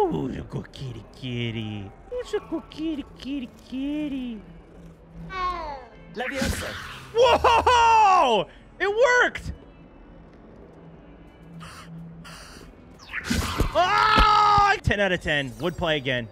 Who's a good kitty kitty? Who's a good kitty kitty kitty? Leviosa. Whoa! It worked! Oh! 10 out of 10. Would play again.